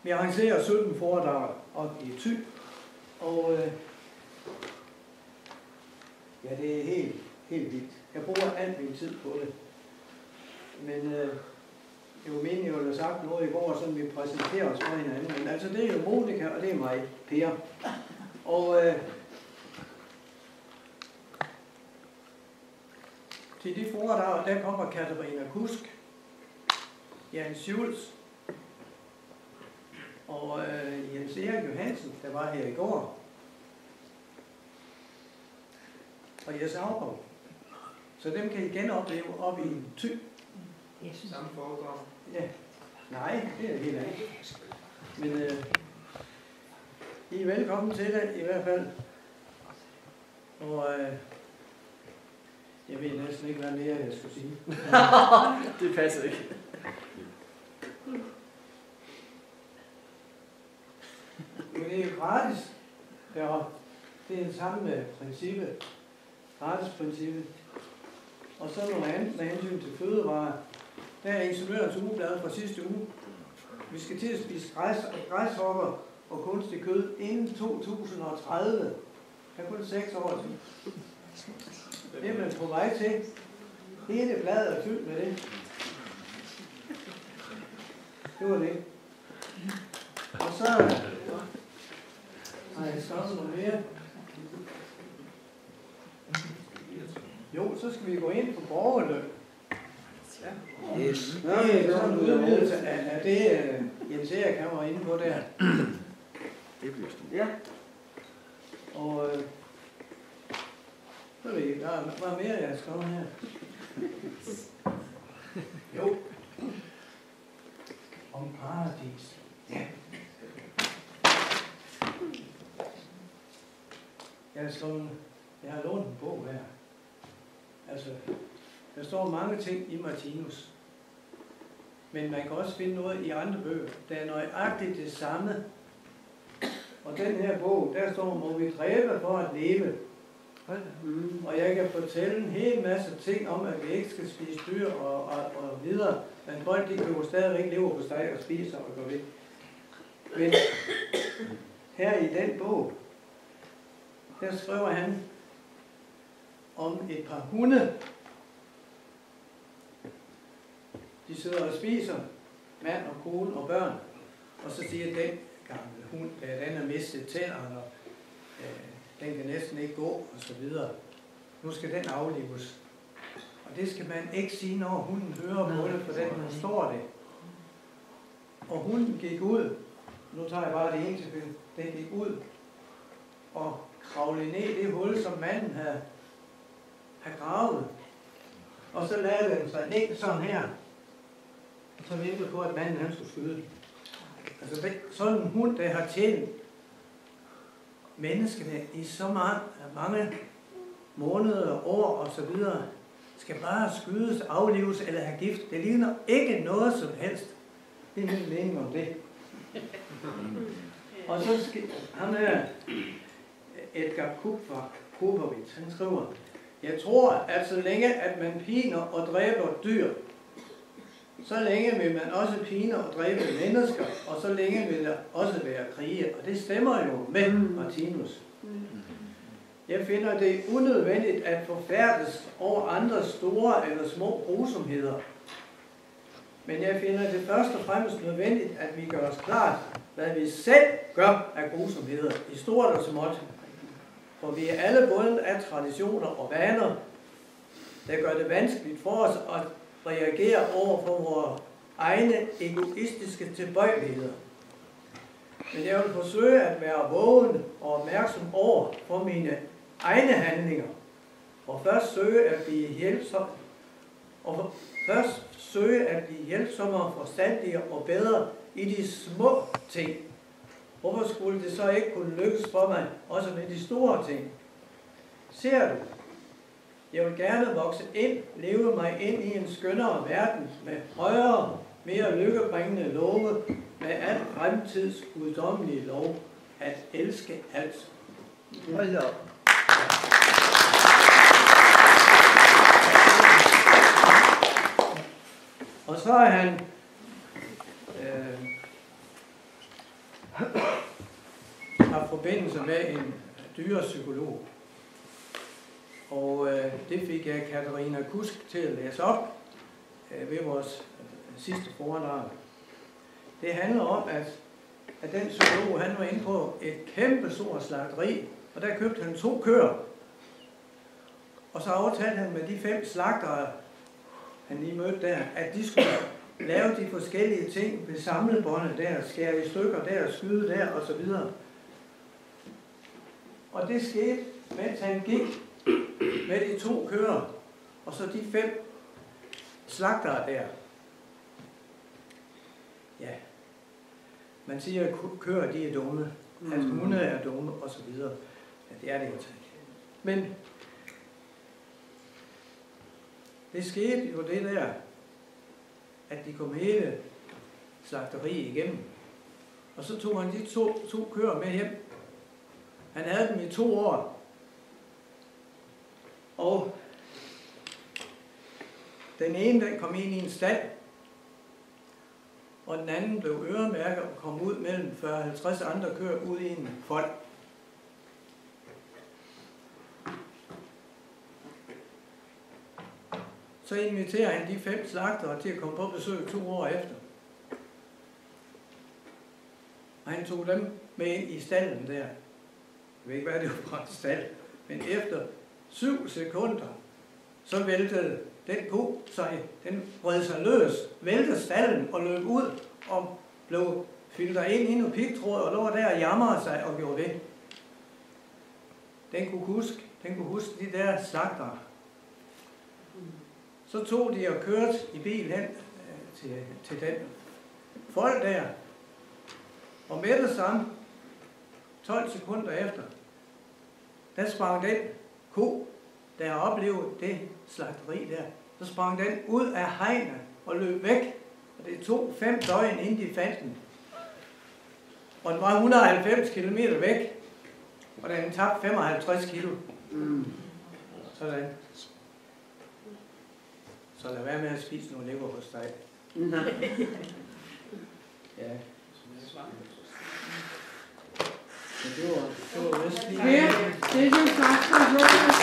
Vi arrangerer 17 foredrag op i Thy, og ja, det er helt vildt. Jeg bruger alt min tid på det. Men det var meningen, jeg ville have sagt noget i går, så vi præsenterer os for hinanden. Men altså, det er jo Monika, og det er mig, Per. Og til de foredrag, der kommer Katarina Kusk, Jan Schulz og Jens Erik Johansen, der var her i går. Og Jes Augaard. Så dem kan I genopleve op i Thy. Samme foredrag. Ja. Nej, det er helt andet. Men I er velkommen til det i hvert fald. Og jeg ved næsten ikke, hvad mere jeg skal sige. Det passer ikke. Men det er jo gratis deroppe. Det er det samme med princippet. Gratis-princippet. Og så noget andet med hensyn til fødevarer. Der er Ingeniørens ugeblad fra sidste uge. Vi skal til at spise græshopper og kunstig kød inden 2030. Det er kun 6 år siden. Det er man på vej til. Hele bladet er fyldt med det. Det var det. Og så har jeg skrevet noget mere. Jo, så skal vi gå ind på borgerløn. Ja. Yes. Det er sådan en udvidelse af det, Jens Erik var inde på der. Det bliver stort. Ja. Og så ved I, der var mere, jeg har skrevet her. Jo. Om paradis. Ja. Jeg har lånt en bog her. Altså, der står mange ting i Martinus. Men man kan også finde noget i andre bøger, der er nøjagtigt det samme. Og den her bog, der står, må vi dræbe for at leve. Og jeg kan fortælle en hel masse ting om, at vi ikke skal spise dyr og videre. Men folk, de kan jo stadigvæk leve på steg og spise og gå væk. Men her i den bog, der skriver han om et par hunde. De sidder og spiser, mand og kone og børn. Og så siger den gamle hund, den har mistet tænderne, og den kan næsten ikke gå, og så videre. Nu skal den aflives. Og det skal man ikke sige, når hunden hører på det, for den forstår det. Og hunden gik ud, nu tager jeg bare det ene tilfælde, den gik ud og kravlede ned i det hul, som manden havde gravet. Og så lavede den sig ned sådan her. Og så ventede på, at manden han skulle skyde. Altså sådan en hund, der har tjent menneskene i så mange måneder, år og så videre, skal bare skydes, aflives eller have gift. Det ligner ikke noget som helst. Det er min mening om det. Og så skal ham her, Edgar Kupovits, han skriver, jeg tror, at så længe at man piner og dræber dyr, så længe vil man også pine og dræbe mennesker, og så længe vil der også være krige. Og det stemmer jo med Martinus. Jeg finder det unødvendigt at forfærdes over andres store eller små grusomheder. Men jeg finder det først og fremmest nødvendigt, at vi gør os klart, hvad vi selv gør af grusomheder, i stort og småt. For vi er alle bundet af traditioner og vaner, der gør det vanskeligt for os at reagere over for vores egne egoistiske tilbøjeligheder. Men jeg vil forsøge at være vågen og opmærksom over for mine egne handlinger, og først søge at blive hjælpsommere, forstandigere og bedre i de små ting. Hvorfor skulle det så ikke kunne lykkes for mig også med de store ting? Ser du? Jeg vil gerne vokse ind, leve mig ind i en skønnere verden med højere, mere lykkebringende love, med al fremtids guddommelige lov, at elske alt. Hold op. Og så er han har forbindelse med en dyrepsykolog. Og det fik jeg Katarina Kusk til at læse op ved vores sidste foredrag. Det handler om, at den psykolog, han var inde på et kæmpe stort slagteri, og der købte han 2 køer. Og så aftalte han med de 5 slagtere, han lige mødte der, at de skulle lave de forskellige ting ved samlebåndet der, skære i stykker der, skyde der og så videre. Og det skete, mens han gik med de 2 køer, og så de 5 slagtere der. Ja, man siger, at køer de er dumme, at hunde er dumme og så videre. Ja, det er det altså ikke. Men det skete jo det der, at de kom hele slagteriet igennem. Og så tog han de to køer med hjem. Han havde dem i 2 år. Og den ene, den kom ind i en stald, og den anden blev øremærket og kom ud mellem 40-50 andre køer ud i en fold. Så inviterer han de 5 slagtere til at komme på besøg 2 år efter. Og han tog dem med ind i stallen der. Jeg ved ikke, hvad det var for en stald. Men efter 7 sekunder, så væltede den ko sig. Den bredte sig løs, væltede stallen og løb ud og blev filtret ind i noget pigtråd og lå der og jamrede sig og gjorde det. Den kunne huske de der slagtere. Så tog de og kørte i bil hen til den folk der. Og med det samme, 12 sekunder efter, der sprang den ko, der har oplevet det slagteri der, så sprang den ud af hegnet og løb væk. Og det tog 5 døgn, inden de fandt den. Og den var 190 km væk, og den tabte 55 kilo. Sådan. Så lad være med at spise nogle lever hos dig. Ja. Men det var vist lige... Det er så sagt,